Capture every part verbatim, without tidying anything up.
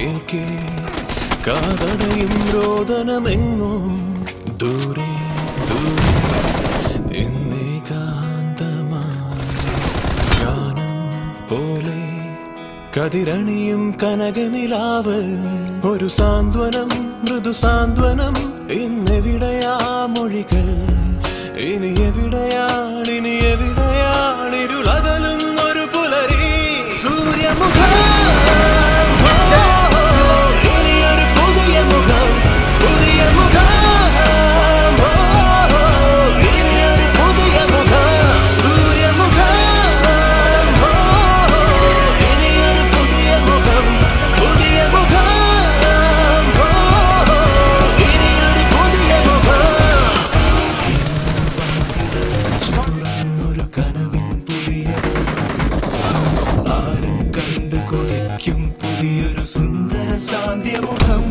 കേൾക്കേ കാതടയും രോദനമെങ്ങും ദൂരെ ദൂരെ ഗാനം പോലെ കതിരണിയും കനകനിലാവ് ഒരു സാന്ത്വനം മൃദു സാന്ത്വനം ഇന്നെവിടെയാ മൊഴികൾ ഇനി എവിടെയാണ് ഇനി എവിടെയാണ് ഇരുളകലുന്നൊരു പുലരി സൂര്യമുഖം ഇനിയൊരു പുതിയ മുഖം പുതിയ മുഖം ഇനിയൊരു പുതിയ മുഖം സൂര്യമുഖം ഇനിയൊരു പുതിയ മുഖം പുതിയ മുഖം ഇനിയൊരു പുതിയ മുഖം ഒരു കനവിൻ പുതിയ ആരും കണ്ടു കൊതിക്കും പുതിയൊരു സുന്ദര സാന്ധ്യമുഖം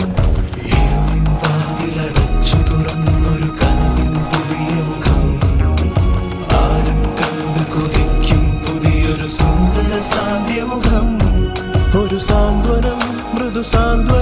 വാതിലടച്ചു തുറന്നൊരു കനവിൻ പുതിയ മുഖം ആരും കണ്ടു കൊതിക്കും പുതിയൊരു സുന്ദര സാന്ധ്യമുഖം ഒരു സാന്ത്വനം മൃദു സാന്ത്വനം